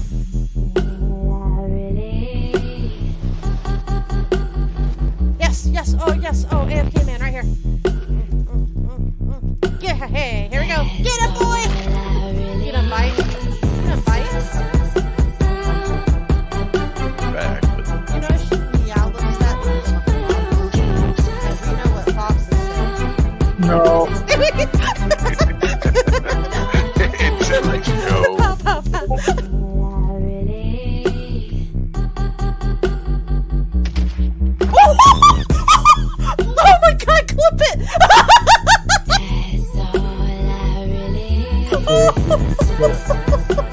Yes, yes, oh, AFK man, right here. Yeah, hey, here we go. Get him, boy! You done bite? You done bite? Back. You know, I should meow them that because we know what foxes say. No. It said like no. Pow, pow, pow. Oh my god, clip it! That's all I really